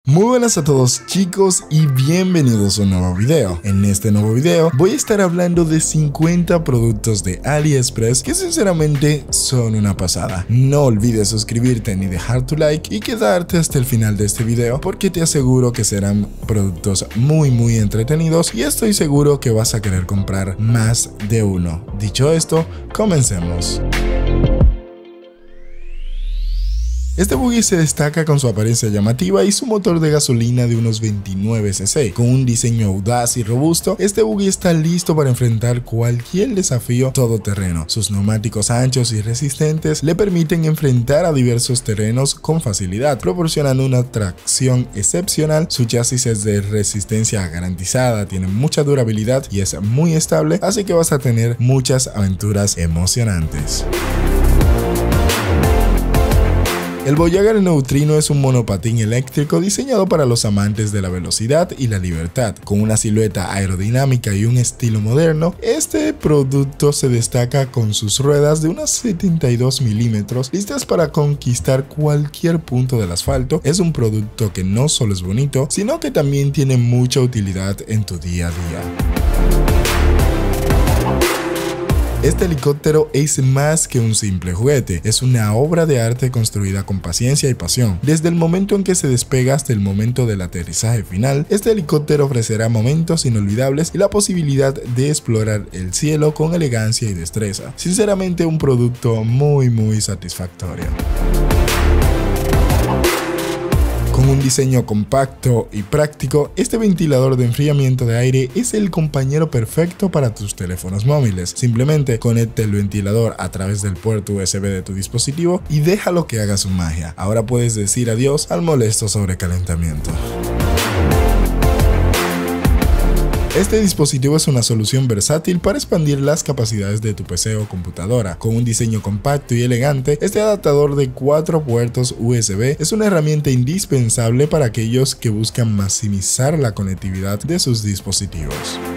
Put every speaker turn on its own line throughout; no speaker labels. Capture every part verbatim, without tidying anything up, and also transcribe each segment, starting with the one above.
Muy buenas a todos chicos y bienvenidos a un nuevo video. En este nuevo video voy a estar hablando de cincuenta productos de AliExpress que sinceramente son una pasada. No olvides suscribirte ni dejar tu like y quedarte hasta el final de este video porque te aseguro que serán productos muy muy entretenidos y estoy seguro que vas a querer comprar más de uno. Dicho esto, comencemos. Este buggy se destaca con su apariencia llamativa y su motor de gasolina de unos veintinueve cc. Con un diseño audaz y robusto, este buggy está listo para enfrentar cualquier desafío todoterreno. Sus neumáticos anchos y resistentes le permiten enfrentar a diversos terrenos con facilidad, proporcionando una tracción excepcional. Su chasis es de resistencia garantizada, tiene mucha durabilidad y es muy estable, así que vas a tener muchas aventuras emocionantes. El Voyager Neutrino es un monopatín eléctrico diseñado para los amantes de la velocidad y la libertad. Con una silueta aerodinámica y un estilo moderno, este producto se destaca con sus ruedas de unos setenta y dos milímetros, listas para conquistar cualquier punto del asfalto. Es un producto que no solo es bonito, sino que también tiene mucha utilidad en tu día a día. Este helicóptero es más que un simple juguete, es una obra de arte construida con paciencia y pasión. Desde el momento en que se despega hasta el momento del aterrizaje final, este helicóptero ofrecerá momentos inolvidables y la posibilidad de explorar el cielo con elegancia y destreza. Sinceramente, un producto muy muy satisfactorio. Con un diseño compacto y práctico, este ventilador de enfriamiento de aire es el compañero perfecto para tus teléfonos móviles. Simplemente conecta el ventilador a través del puerto U S B de tu dispositivo y déjalo que haga su magia. Ahora puedes decir adiós al molesto sobrecalentamiento. Este dispositivo es una solución versátil para expandir las capacidades de tu P C o computadora. Con un diseño compacto y elegante, este adaptador de cuatro puertos U S B es una herramienta indispensable para aquellos que buscan maximizar la conectividad de sus dispositivos.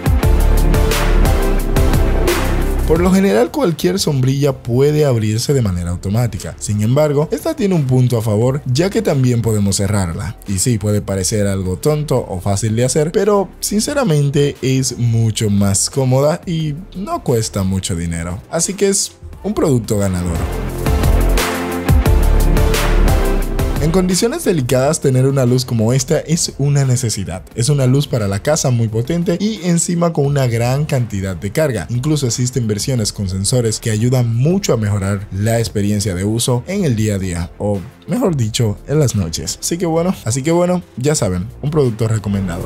Por lo general, cualquier sombrilla puede abrirse de manera automática. Sin embargo, esta tiene un punto a favor, ya que también podemos cerrarla. Y sí, puede parecer algo tonto o fácil de hacer, pero sinceramente es mucho más cómoda y no cuesta mucho dinero. Así que es un producto ganador. En condiciones delicadas, tener una luz como esta es una necesidad. Es una luz para la casa muy potente y encima con una gran cantidad de carga. Incluso existen versiones con sensores que ayudan mucho a mejorar la experiencia de uso en el día a día, o mejor dicho, en las noches. Así que bueno, así que bueno, ya saben, un producto recomendado.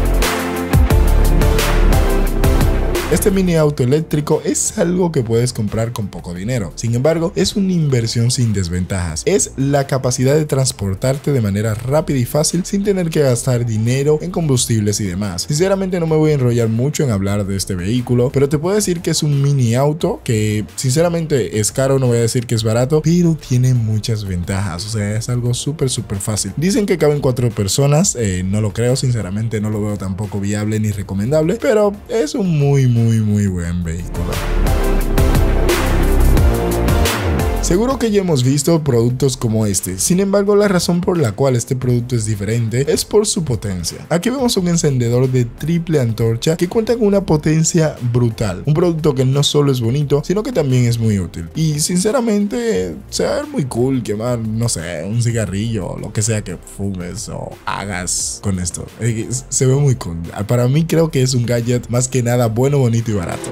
Este mini auto eléctrico es algo que puedes comprar con poco dinero. Sin embargo, es una inversión sin desventajas. Es la capacidad de transportarte de manera rápida y fácil sin tener que gastar dinero en combustibles y demás. Sinceramente no me voy a enrollar mucho en hablar de este vehículo, pero te puedo decir que es un mini auto que sinceramente es caro, no voy a decir que es barato, pero tiene muchas ventajas. O sea, es algo súper súper fácil. Dicen que caben cuatro personas, eh, no lo creo, sinceramente no lo veo tampoco viable ni recomendable, pero es un muy muy muy buen vehículo. Seguro que ya hemos visto productos como este, sin embargo la razón por la cual este producto es diferente es por su potencia. Aquí vemos un encendedor de triple antorcha que cuenta con una potencia brutal, un producto que no solo es bonito, sino que también es muy útil. Y sinceramente se va a ver muy cool quemar, no sé, un cigarrillo o lo que sea que fumes o hagas con esto. Se ve muy cool. Para mí creo que es un gadget más que nada bueno, bonito y barato.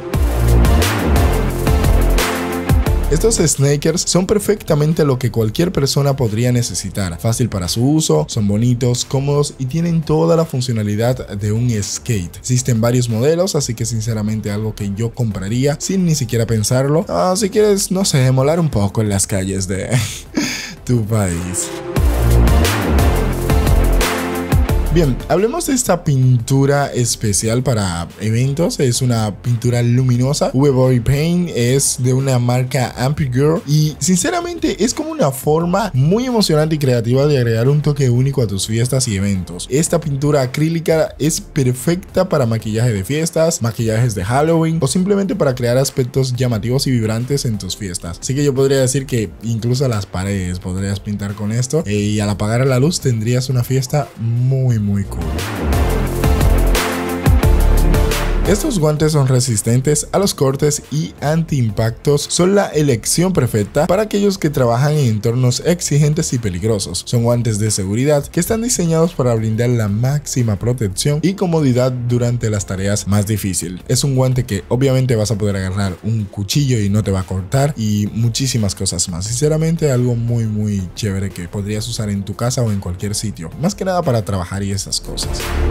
Estos Snakers son perfectamente lo que cualquier persona podría necesitar. Fácil para su uso, son bonitos, cómodos y tienen toda la funcionalidad de un skate. Existen varios modelos, así que sinceramente algo que yo compraría sin ni siquiera pensarlo. Ah, si quieres, no sé, molar un poco en las calles de tu país. Bien, hablemos de esta pintura especial para eventos. Es una pintura luminosa. V-Body Paint es de una marca Ampegirl y sinceramente es como una forma muy emocionante y creativa de agregar un toque único a tus fiestas y eventos. Esta pintura acrílica es perfecta para maquillaje de fiestas, maquillajes de Halloween o simplemente para crear aspectos llamativos y vibrantes en tus fiestas. Así que yo podría decir que incluso las paredes podrías pintar con esto eh, y al apagar la luz tendrías una fiesta muy muy cool. Estos guantes son resistentes a los cortes y anti-impactos, son la elección perfecta para aquellos que trabajan en entornos exigentes y peligrosos. Son guantes de seguridad que están diseñados para brindar la máxima protección y comodidad durante las tareas más difíciles. Es un guante que obviamente vas a poder agarrar un cuchillo y no te va a cortar y muchísimas cosas más. Sinceramente algo muy muy chévere que podrías usar en tu casa o en cualquier sitio, más que nada para trabajar y esas cosas.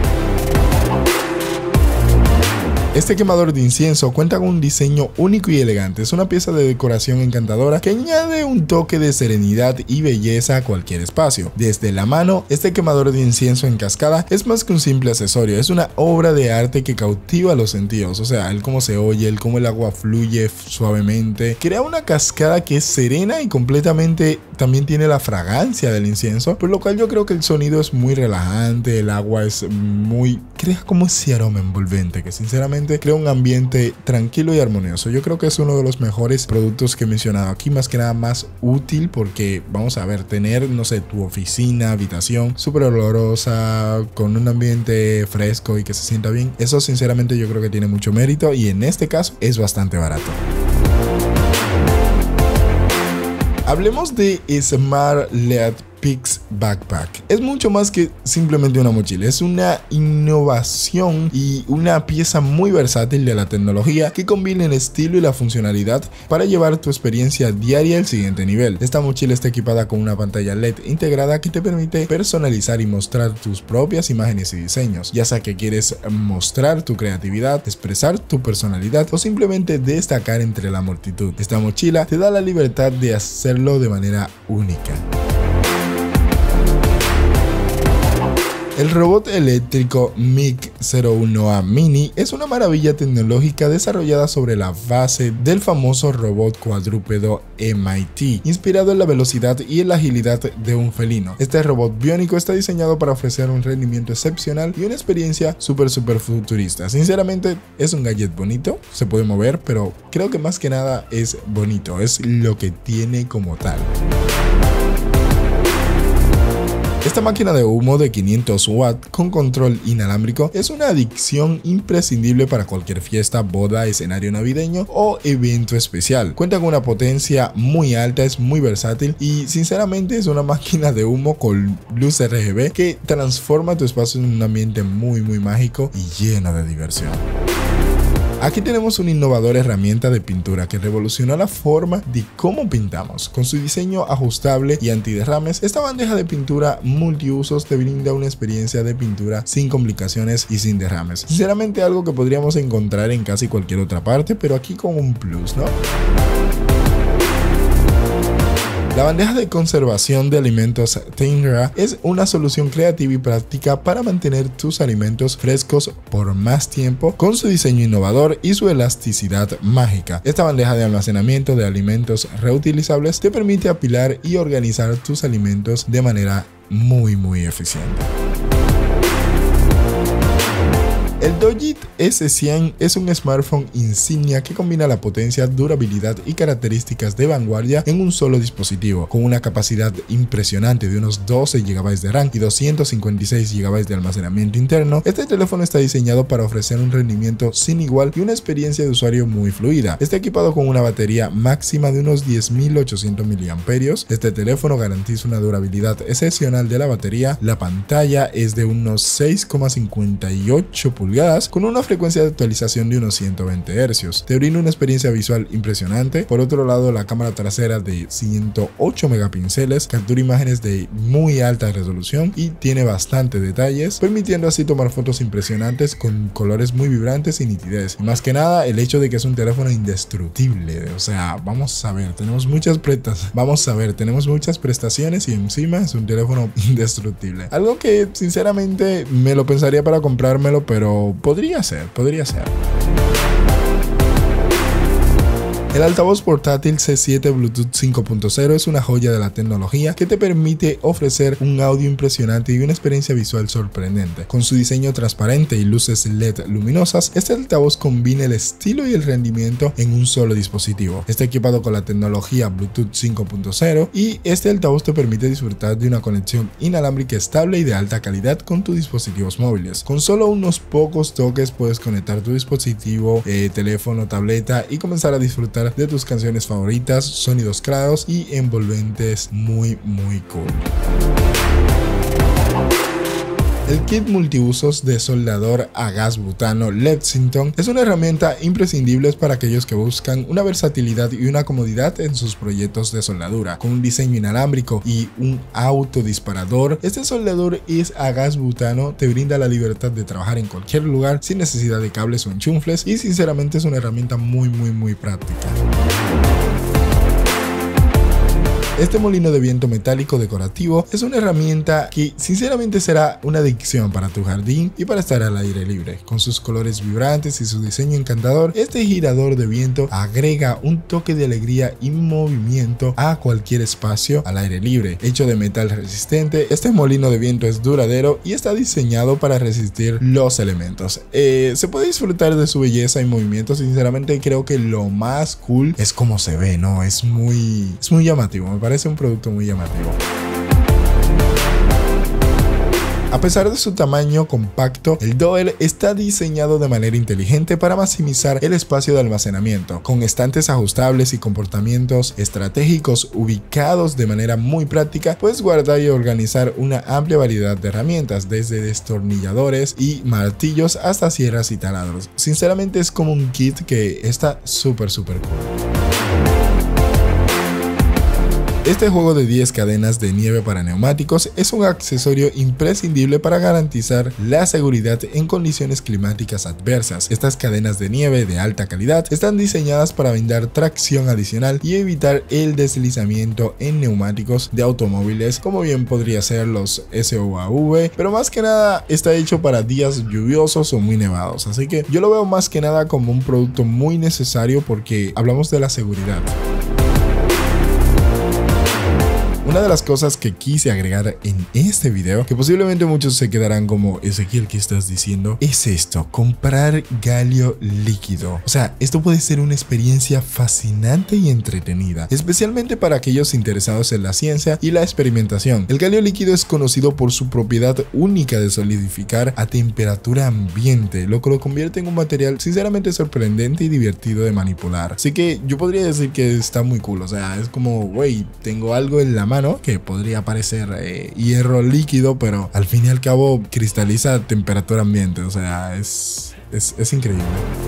Este quemador de incienso cuenta con un diseño único y elegante. Es una pieza de decoración encantadora que añade un toque de serenidad y belleza a cualquier espacio. Desde la mano, este quemador de incienso en cascada es más que un simple accesorio, es una obra de arte que cautiva los sentidos. O sea, el cómo se oye, el cómo el agua fluye suavemente. Crea una cascada que es serena y completamente también tiene la fragancia del incienso, por lo cual yo creo que el sonido es muy relajante, el agua es muy... crea como ese aroma envolvente que sinceramente crea un ambiente tranquilo y armonioso. Yo creo que es uno de los mejores productos que he mencionado aquí, más que nada más útil porque vamos a ver, tener, no sé, tu oficina, habitación súper olorosa, con un ambiente fresco y que se sienta bien, eso sinceramente yo creo que tiene mucho mérito y en este caso es bastante barato. Hablemos de Smart Lead Pix Backpack. Es mucho más que simplemente una mochila, es una innovación y una pieza muy versátil de la tecnología que combina el estilo y la funcionalidad para llevar tu experiencia diaria al siguiente nivel. Esta mochila está equipada con una pantalla L E D integrada que te permite personalizar y mostrar tus propias imágenes y diseños, ya sea que quieres mostrar tu creatividad, expresar tu personalidad o simplemente destacar entre la multitud. Esta mochila te da la libertad de hacerlo de manera única. El robot eléctrico M I C cero uno A Mini es una maravilla tecnológica desarrollada sobre la base del famoso robot cuadrúpedo M I T, inspirado en la velocidad y en la agilidad de un felino. Este robot biónico está diseñado para ofrecer un rendimiento excepcional y una experiencia súper súper futurista. Sinceramente es un gadget bonito, se puede mover, pero creo que más que nada es bonito, es lo que tiene como tal. Esta máquina de humo de quinientos watts con control inalámbrico es una adición imprescindible para cualquier fiesta, boda, escenario navideño o evento especial. Cuenta con una potencia muy alta, es muy versátil y sinceramente es una máquina de humo con luz R G B que transforma tu espacio en un ambiente muy muy mágico y lleno de diversión. Aquí tenemos una innovadora herramienta de pintura que revolucionó la forma de cómo pintamos. Con su diseño ajustable y antiderrames, esta bandeja de pintura multiusos te brinda una experiencia de pintura sin complicaciones y sin derrames. Sinceramente algo que podríamos encontrar en casi cualquier otra parte, pero aquí con un plus, ¿no? La bandeja de conservación de alimentos Tengra es una solución creativa y práctica para mantener tus alimentos frescos por más tiempo con su diseño innovador y su elasticidad mágica. Esta bandeja de almacenamiento de alimentos reutilizables te permite apilar y organizar tus alimentos de manera muy muy eficiente. El Dojit S cien es un smartphone insignia que combina la potencia, durabilidad y características de vanguardia en un solo dispositivo. Con una capacidad impresionante de unos doce gigabytes de RAM y doscientos cincuenta y seis gigabytes de almacenamiento interno, este teléfono está diseñado para ofrecer un rendimiento sin igual y una experiencia de usuario muy fluida. Está equipado con una batería máxima de unos diez mil ochocientos miliamperios hora. Este teléfono garantiza una durabilidad excepcional de la batería. La pantalla es de unos seis coma coma cincuenta y ocho pulgadas con una frecuencia de actualización de unos ciento veinte hercios. Te brinda una experiencia visual impresionante. Por otro lado, la cámara trasera de ciento ocho megapíxeles captura imágenes de muy alta resolución y tiene bastante detalles, permitiendo así tomar fotos impresionantes con colores muy vibrantes y nitidez. Y más que nada, el hecho de que es un teléfono indestructible. O sea, vamos a ver, tenemos muchas prestas, vamos a ver, tenemos muchas prestaciones y encima es un teléfono indestructible. Algo que sinceramente me lo pensaría para comprármelo, pero podría ser, podría ser. El altavoz portátil C siete Bluetooth cinco punto cero es una joya de la tecnología que te permite ofrecer un audio impresionante y una experiencia visual sorprendente. Con su diseño transparente y luces L E D luminosas, este altavoz combina el estilo y el rendimiento en un solo dispositivo. Está equipado con la tecnología Bluetooth cinco punto cero y este altavoz te permite disfrutar de una conexión inalámbrica estable y de alta calidad con tus dispositivos móviles. Con solo unos pocos toques puedes conectar tu dispositivo, eh, teléfono, tableta y comenzar a disfrutar de tus canciones favoritas, sonidos claros y envolventes muy muy cool. El kit multiusos de soldador a gas butano Lexington es una herramienta imprescindible para aquellos que buscan una versatilidad y una comodidad en sus proyectos de soldadura. Con un diseño inalámbrico y un autodisparador, este soldador es a gas butano te brinda la libertad de trabajar en cualquier lugar sin necesidad de cables o enchufles y sinceramente es una herramienta muy muy muy práctica. Este molino de viento metálico decorativo es una herramienta que sinceramente será una adicción para tu jardín y para estar al aire libre. Con sus colores vibrantes y su diseño encantador, este girador de viento agrega un toque de alegría y movimiento a cualquier espacio al aire libre. Hecho de metal resistente, este molino de viento es duradero y está diseñado para resistir los elementos. Eh, se puede disfrutar de su belleza y movimiento. Sinceramente creo que lo más cool es cómo se ve, ¿no? Es muy, es muy llamativo. Me parece un producto muy llamativo. A pesar de su tamaño compacto, el Doel está diseñado de manera inteligente para maximizar el espacio de almacenamiento, con estantes ajustables y comportamientos estratégicos ubicados de manera muy práctica. Puedes guardar y organizar una amplia variedad de herramientas, desde destornilladores y martillos hasta sierras y taladros. Sinceramente es como un kit que está súper súper cool. Este juego de diez cadenas de nieve para neumáticos es un accesorio imprescindible para garantizar la seguridad en condiciones climáticas adversas. Estas cadenas de nieve de alta calidad están diseñadas para brindar tracción adicional y evitar el deslizamiento en neumáticos de automóviles, como bien podría ser los S U A V, pero más que nada está hecho para días lluviosos o muy nevados, así que yo lo veo más que nada como un producto muy necesario porque hablamos de la seguridad. Una de las cosas que quise agregar en este video, que posiblemente muchos se quedarán como Ezequiel, ¿qué estás diciendo? Es esto, comprar galio líquido. O sea, esto puede ser una experiencia fascinante y entretenida, especialmente para aquellos interesados en la ciencia y la experimentación. El galio líquido es conocido por su propiedad única de solidificar a temperatura ambiente, lo que lo convierte en un material sinceramente sorprendente y divertido de manipular. Así que yo podría decir que está muy cool, o sea, es como, güey, tengo algo en la mano que podría parecer eh, hierro líquido, pero al fin y al cabo cristaliza a temperatura ambiente. O sea, es, es, es increíble.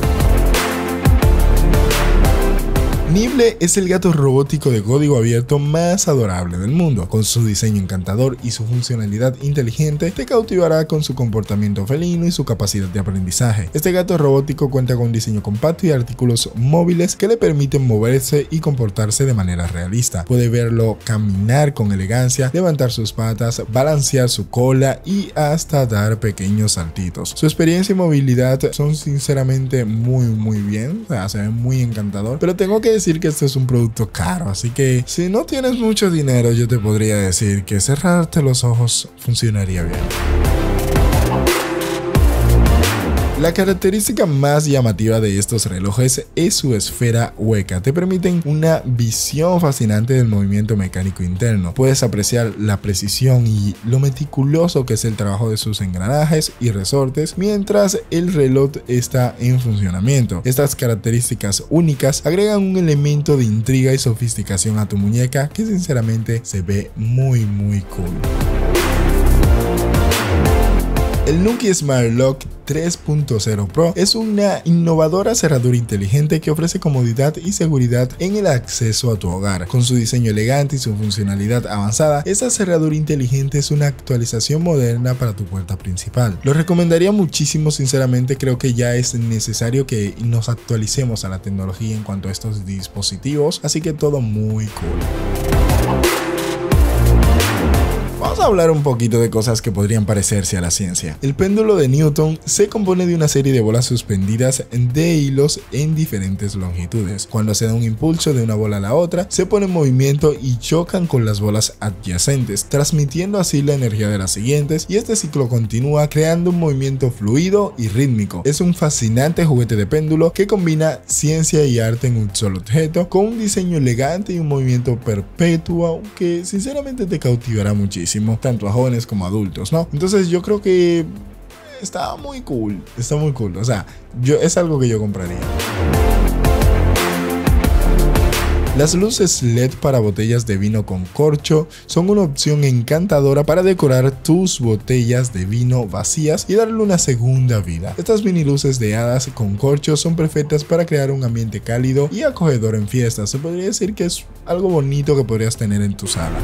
Nibble es el gato robótico de código abierto más adorable del mundo. Con su diseño encantador y su funcionalidad inteligente, te cautivará con su comportamiento felino y su capacidad de aprendizaje. Este gato robótico cuenta con un diseño compacto y artículos móviles que le permiten moverse y comportarse de manera realista. Puede verlo caminar con elegancia, levantar sus patas, balancear su cola y hasta dar pequeños saltitos. Su experiencia y movilidad son sinceramente muy muy bien, o sea, se ve muy encantador, pero tengo que decir que este es un producto caro, así que si no tienes mucho dinero, yo te podría decir que cerrarte los ojos funcionaría bien. La característica más llamativa de estos relojes es su esfera hueca. Te permiten una visión fascinante del movimiento mecánico interno. Puedes apreciar la precisión y lo meticuloso que es el trabajo de sus engranajes y resortes mientras el reloj está en funcionamiento. Estas características únicas agregan un elemento de intriga y sofisticación a tu muñeca que sinceramente se ve muy muy cool. El Nuki Smart Lock tres punto cero Pro es una innovadora cerradura inteligente que ofrece comodidad y seguridad en el acceso a tu hogar. Con su diseño elegante y su funcionalidad avanzada, esta cerradura inteligente es una actualización moderna para tu puerta principal. Lo recomendaría muchísimo, sinceramente. Creo que ya es necesario que nos actualicemos a la tecnología en cuanto a estos dispositivos, así que todo muy cool. Vamos a hablar un poquito de cosas que podrían parecerse a la ciencia. El péndulo de Newton se compone de una serie de bolas suspendidas de hilos en diferentes longitudes. Cuando se da un impulso de una bola a la otra, se pone en movimiento y chocan con las bolas adyacentes, transmitiendo así la energía de las siguientes, y este ciclo continúa creando un movimiento fluido y rítmico. Es un fascinante juguete de péndulo que combina ciencia y arte en un solo objeto, con un diseño elegante y un movimiento perpetuo que sinceramente te cautivará muchísimo, tanto a jóvenes como a adultos, ¿no? Entonces yo creo que está muy cool, está muy cool, o sea, yo, es algo que yo compraría. Las luces L E D para botellas de vino con corcho son una opción encantadora para decorar tus botellas de vino vacías y darle una segunda vida. Estas mini luces de hadas con corcho son perfectas para crear un ambiente cálido y acogedor en fiestas. Se podría decir que es algo bonito que podrías tener en tu sala.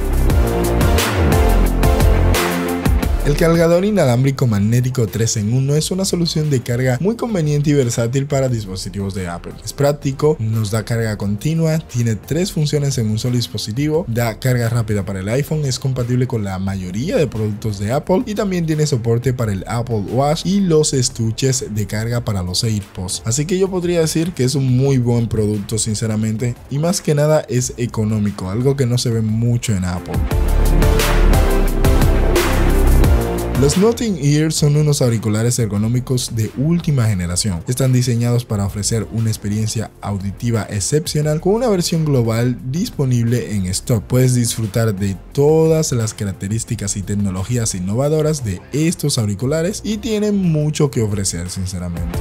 El cargador inalámbrico magnético tres en uno es una solución de carga muy conveniente y versátil para dispositivos de Apple. Es práctico, nos da carga continua, tiene tres funciones en un solo dispositivo, da carga rápida para el iPhone, es compatible con la mayoría de productos de Apple y también tiene soporte para el Apple Watch y los estuches de carga para los AirPods. Así que yo podría decir que es un muy buen producto, sinceramente, y más que nada es económico, algo que no se ve mucho en Apple. Los Nothing Ear son unos auriculares ergonómicos de última generación. Están diseñados para ofrecer una experiencia auditiva excepcional con una versión global disponible en stock. Puedes disfrutar de todas las características y tecnologías innovadoras de estos auriculares y tienen mucho que ofrecer, sinceramente.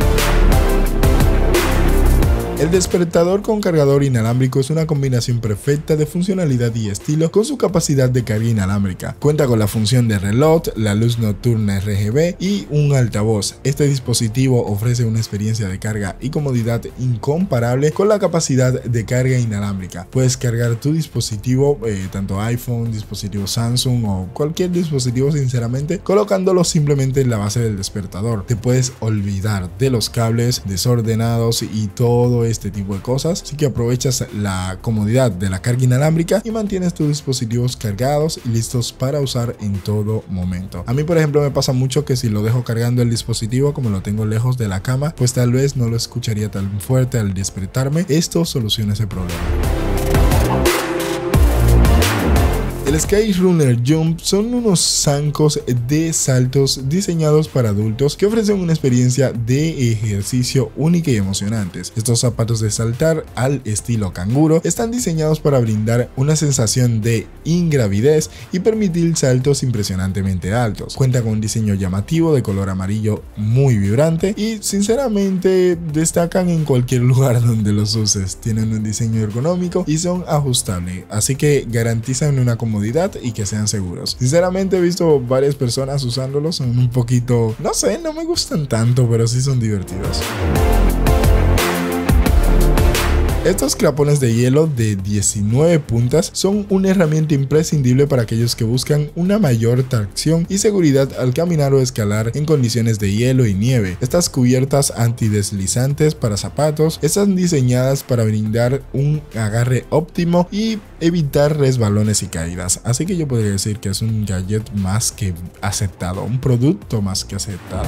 El despertador con cargador inalámbrico es una combinación perfecta de funcionalidad y estilo con su capacidad de carga inalámbrica. Cuenta con la función de reloj, la luz nocturna R G B y un altavoz. Este dispositivo ofrece una experiencia de carga y comodidad incomparable con la capacidad de carga inalámbrica. Puedes cargar tu dispositivo, eh, tanto iPhone, dispositivo Samsung o cualquier dispositivo, sinceramente, colocándolo simplemente en la base del despertador. Te puedes olvidar de los cables desordenados y todo este tipo de cosas, así que aprovechas la comodidad de la carga inalámbrica y mantienes tus dispositivos cargados y listos para usar en todo momento. A mí, por ejemplo, me pasa mucho que si lo dejo cargando el dispositivo, como lo tengo lejos de la cama, pues tal vez no lo escucharía tan fuerte al despertarme. Esto soluciona ese problema. El Sky Runner Jump son unos zancos de saltos diseñados para adultos que ofrecen una experiencia de ejercicio única y emocionantes. Estos zapatos de saltar al estilo canguro están diseñados para brindar una sensación de ingravidez y permitir saltos impresionantemente altos. Cuenta con un diseño llamativo de color amarillo muy vibrante y sinceramente destacan en cualquier lugar donde los uses. Tienen un diseño ergonómico y son ajustables, así que garantizan una comodidad y que sean seguros. Sinceramente he visto varias personas usándolos, son un poquito, no sé, no me gustan tanto, pero sí son divertidos. Estos clapones de hielo de diecinueve puntas son una herramienta imprescindible para aquellos que buscan una mayor tracción y seguridad al caminar o escalar en condiciones de hielo y nieve. Estas cubiertas antideslizantes para zapatos están diseñadas para brindar un agarre óptimo y evitar resbalones y caídas. Así que yo podría decir que es un gadget más que aceptado, un producto más que aceptado.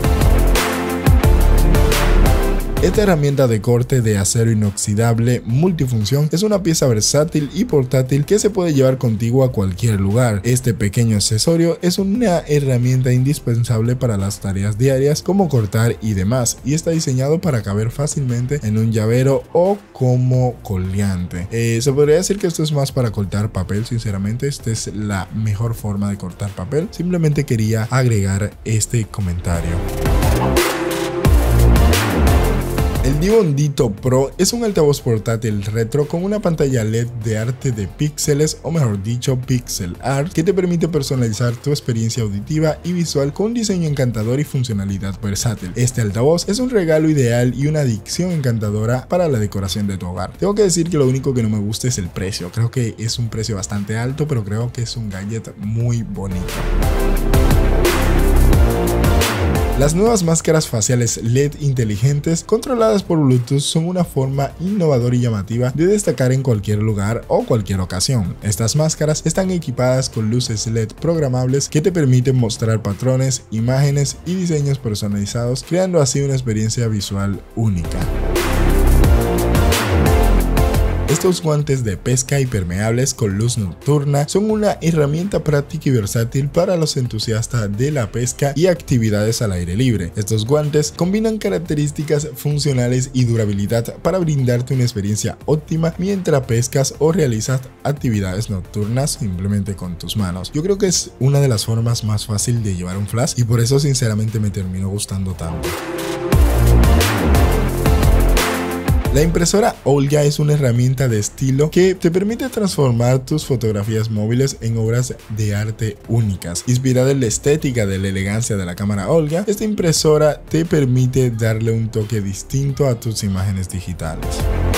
Esta herramienta de corte de acero inoxidable multifunción es una pieza versátil y portátil que se puede llevar contigo a cualquier lugar. Este pequeño accesorio es una herramienta indispensable para las tareas diarias como cortar y demás, y está diseñado para caber fácilmente en un llavero o como colgante. Eh, se podría decir que esto es más para cortar papel. Sinceramente, esta es la mejor forma de cortar papel. Simplemente quería agregar este comentario. El Devon Ditto Pro es un altavoz portátil retro con una pantalla L E D de arte de píxeles, o mejor dicho pixel art, que te permite personalizar tu experiencia auditiva y visual con un diseño encantador y funcionalidad versátil. Este altavoz es un regalo ideal y una adición encantadora para la decoración de tu hogar. Tengo que decir que lo único que no me gusta es el precio. Creo que es un precio bastante alto, pero creo que es un gadget muy bonito. Las nuevas máscaras faciales L E D inteligentes controladas por Bluetooth son una forma innovadora y llamativa de destacar en cualquier lugar o cualquier ocasión. Estas máscaras están equipadas con luces L E D programables que te permiten mostrar patrones, imágenes y diseños personalizados, creando así una experiencia visual única. Estos guantes de pesca impermeables con luz nocturna son una herramienta práctica y versátil para los entusiastas de la pesca y actividades al aire libre. Estos guantes combinan características funcionales y durabilidad para brindarte una experiencia óptima mientras pescas o realizas actividades nocturnas simplemente con tus manos. Yo creo que es una de las formas más fáciles de llevar un flash y por eso sinceramente me terminó gustando tanto. La impresora Olga es una herramienta de estilo que te permite transformar tus fotografías móviles en obras de arte únicas. Inspirada en la estética de la elegancia de la cámara Olga, esta impresora te permite darle un toque distinto a tus imágenes digitales.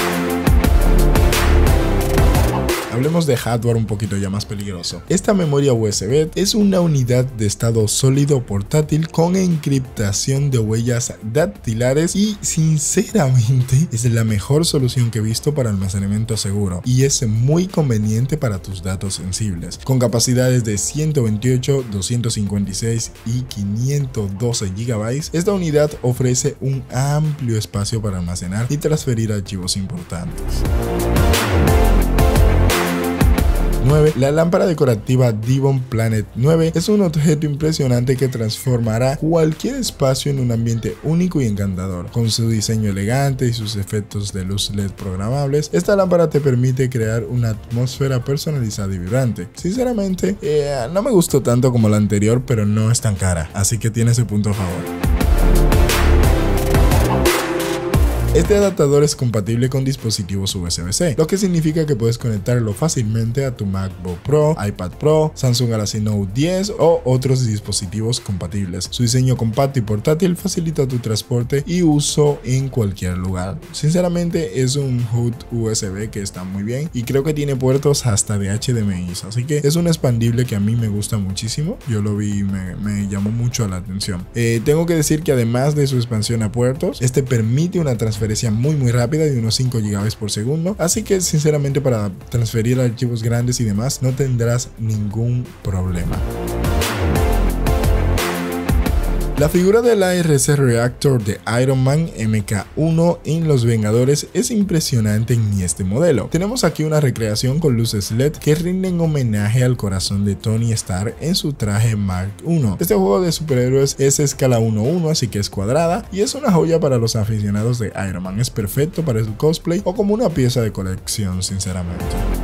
Hablemos de hardware un poquito ya más peligroso. Esta memoria U S B es una unidad de estado sólido portátil con encriptación de huellas dactilares y sinceramente es la mejor solución que he visto para almacenamiento seguro y es muy conveniente para tus datos sensibles. Con capacidades de ciento veintiocho, doscientos cincuenta y seis y quinientos doce gigabytes, esta unidad ofrece un amplio espacio para almacenar y transferir archivos importantes. nueve. La lámpara decorativa Devon Planet nueve es un objeto impresionante que transformará cualquier espacio en un ambiente único y encantador. Con su diseño elegante y sus efectos de luz L E D programables, esta lámpara te permite crear una atmósfera personalizada y vibrante. Sinceramente, eh, no me gustó tanto como la anterior, pero no es tan cara, así que tiene su punto a favor. Este adaptador es compatible con dispositivos U S B C, lo que significa que puedes conectarlo fácilmente a tu MacBook Pro, iPad Pro, Samsung Galaxy Note diez o otros dispositivos compatibles. Su diseño compacto y portátil facilita tu transporte y uso en cualquier lugar. Sinceramente es un H U D U S B que está muy bien y creo que tiene puertos hasta de H D M I, así que es un expandible que a mí me gusta muchísimo. Yo lo vi y me, me llamó mucho la atención. Eh, tengo que decir que además de su expansión a puertos, este permite una transferencia muy muy rápida de unos cinco gigabytes por segundo, así que sinceramente para transferir archivos grandes y demás no tendrás ningún problema. La figura del A R C Reactor de Iron Man M K uno en Los Vengadores es impresionante en este modelo. Tenemos aquí una recreación con luces L E D que rinden homenaje al corazón de Tony Stark en su traje Mark uno. Este juego de superhéroes es escala uno uno, así que es cuadrada y es una joya para los aficionados de Iron Man. Es perfecto para el cosplay o como una pieza de colección, sinceramente.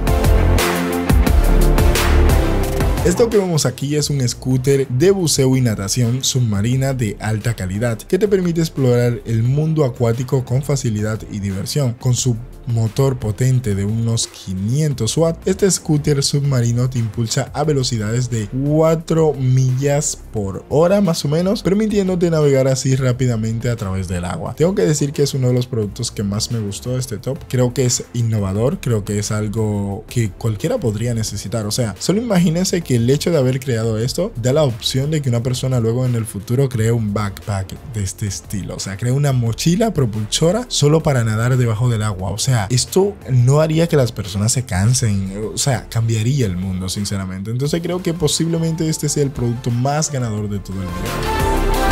Esto que vemos aquí es un scooter de buceo y natación submarina de alta calidad que te permite explorar el mundo acuático con facilidad y diversión. Con su motor potente de unos quinientos watts, este scooter submarino te impulsa a velocidades de cuatro millas por hora más o menos, permitiéndote navegar así rápidamente a través del agua. Tengo que decir que es uno de los productos que más me gustó de este top. Creo que es innovador, creo que es algo que cualquiera podría necesitar. O sea, solo imagínense que el hecho de haber creado esto da la opción de que una persona luego en el futuro cree un backpack de este estilo. O sea, cree una mochila propulsora solo para nadar debajo del agua. O sea, esto no haría que las personas se cansen, o sea, cambiaría el mundo, sinceramente. Entonces creo que posiblemente este sea el producto más ganador de todo el video.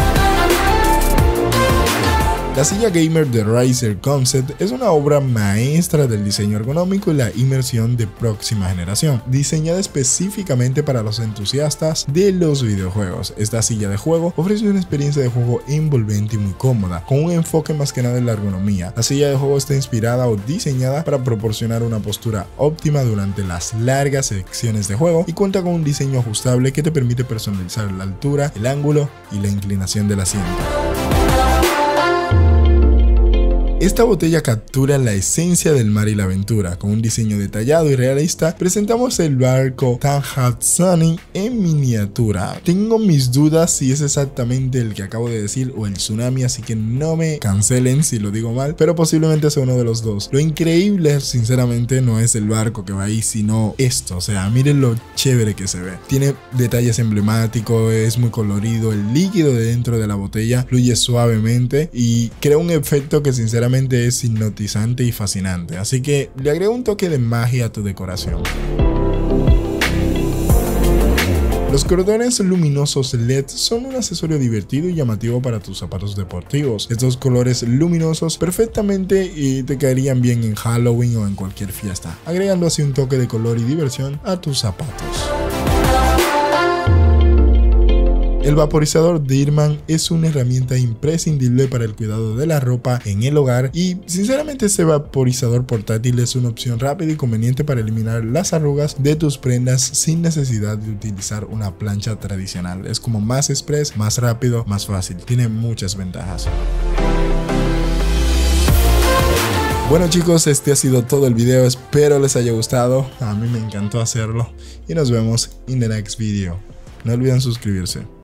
La silla gamer de Razer Concept es una obra maestra del diseño ergonómico y la inmersión de próxima generación, diseñada específicamente para los entusiastas de los videojuegos. Esta silla de juego ofrece una experiencia de juego envolvente y muy cómoda, con un enfoque más que nada en la ergonomía. La silla de juego está inspirada o diseñada para proporcionar una postura óptima durante las largas secciones de juego y cuenta con un diseño ajustable que te permite personalizar la altura, el ángulo y la inclinación del asiento. Esta botella captura la esencia del mar y la aventura. Con un diseño detallado y realista, presentamos el barco Tanhatsani en miniatura. Tengo mis dudas si es exactamente el que acabo de decir o el tsunami, así que no me cancelen si lo digo mal, pero posiblemente sea uno de los dos. Lo increíble, sinceramente, no es el barco que va ahí, sino esto. O sea, miren lo chévere que se ve. Tiene detalles emblemáticos, es muy colorido, el líquido de dentro de la botella fluye suavemente y crea un efecto que sinceramente es hipnotizante y fascinante, así que le agrego un toque de magia a tu decoración. Los cordones luminosos L E D son un accesorio divertido y llamativo para tus zapatos deportivos. Estos colores luminosos perfectamente y te caerían bien en Halloween o en cualquier fiesta, agregando así un toque de color y diversión a tus zapatos. El vaporizador Dirman es una herramienta imprescindible para el cuidado de la ropa en el hogar y sinceramente este vaporizador portátil es una opción rápida y conveniente para eliminar las arrugas de tus prendas sin necesidad de utilizar una plancha tradicional. Es como más express, más rápido, más fácil. Tiene muchas ventajas. Bueno chicos, este ha sido todo el video, espero les haya gustado, a mí me encantó hacerlo y nos vemos en the next video. No olviden suscribirse.